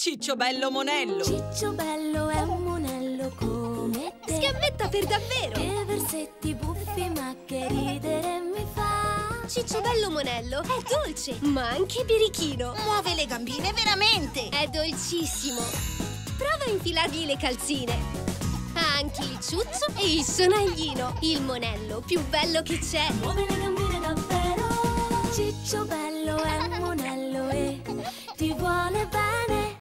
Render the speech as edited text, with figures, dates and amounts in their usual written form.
Ciccio bello monello. Ciccio bello è un monello come te. Sgambetta per davvero. Che versetti buffi ma che ridere mi fa. Ciccio bello monello è dolce, ma anche birichino. Muove le gambine veramente. È dolcissimo. Prova a infilargli le calzine. Ha anche il ciuccio e il sonaglino. Il monello più bello che c'è. Muove le gambine davvero. Ciccio bello è un monello e ti vuole bene.